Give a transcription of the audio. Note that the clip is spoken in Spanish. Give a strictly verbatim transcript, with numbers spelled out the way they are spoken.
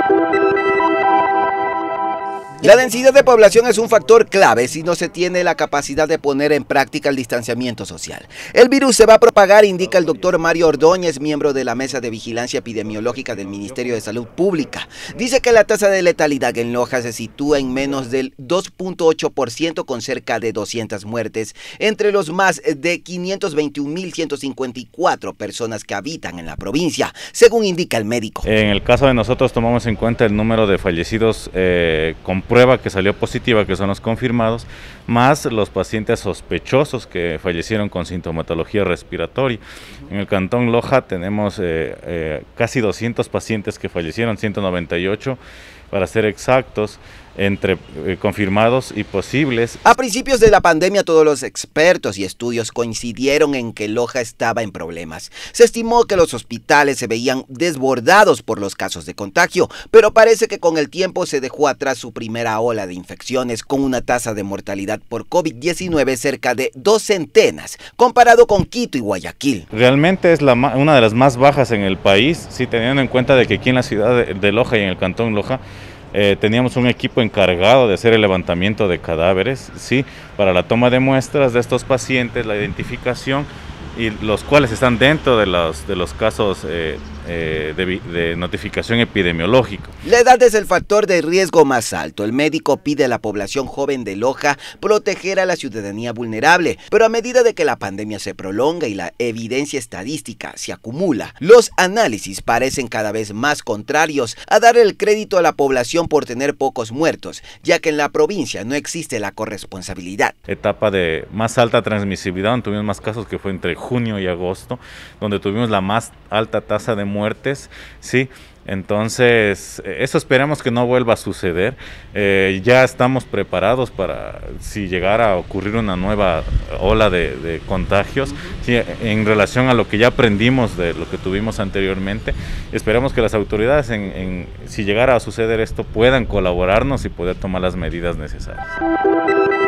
La densidad de población es un factor clave si no se tiene la capacidad de poner en práctica el distanciamiento social. El virus se va a propagar, indica el doctor Mario Ordóñez, miembro de la Mesa de Vigilancia Epidemiológica del Ministerio de Salud Pública. Dice que la tasa de letalidad en Loja se sitúa en menos del dos punto ocho por ciento, con cerca de doscientas muertes entre los más de quinientos veintiún mil ciento cincuenta y cuatro personas que habitan en la provincia, según indica el médico. En el caso de nosotros tomamos en cuenta el número de fallecidos eh, con prueba que salió positiva, que son los confirmados, más los pacientes sospechosos que fallecieron con sintomatología respiratoria. En el cantón Loja tenemos eh, eh, casi doscientos pacientes que fallecieron, ciento noventa y ocho para ser exactos, entre eh, confirmados y posibles. A principios de la pandemia, todos los expertos y estudios coincidieron en que Loja estaba en problemas. Se estimó que los hospitales se veían desbordados por los casos de contagio, pero parece que con el tiempo se dejó atrás su primera ola de infecciones, con una tasa de mortalidad por COVID diecinueve cerca de dos centenas, comparado con Quito y Guayaquil. Realmente es la, una de las más bajas en el país, sí, teniendo en cuenta de que aquí en la ciudad de, de Loja y en el cantón Loja, Eh, teníamos un equipo encargado de hacer el levantamiento de cadáveres, sí, para la toma de muestras de estos pacientes, la identificación, y los cuales están dentro de los, de los casos eh, eh, de, de notificación epidemiológica. La edad es el factor de riesgo más alto. El médico pide a la población joven de Loja proteger a la ciudadanía vulnerable, pero a medida de que la pandemia se prolonga y la evidencia estadística se acumula, los análisis parecen cada vez más contrarios a dar el crédito a la población por tener pocos muertos, ya que en la provincia no existe la corresponsabilidad. Etapa de más alta transmisibilidad, donde tuvimos más casos, que fue entre junio y agosto, donde tuvimos la más alta tasa de muertes, sí. Entonces, eso esperamos que no vuelva a suceder. Eh, ya estamos preparados para si llegara a ocurrir una nueva ola de, de contagios, sí, en relación a lo que ya aprendimos de lo que tuvimos anteriormente. Esperamos que las autoridades, en, en, si llegara a suceder esto, puedan colaborarnos y poder tomar las medidas necesarias.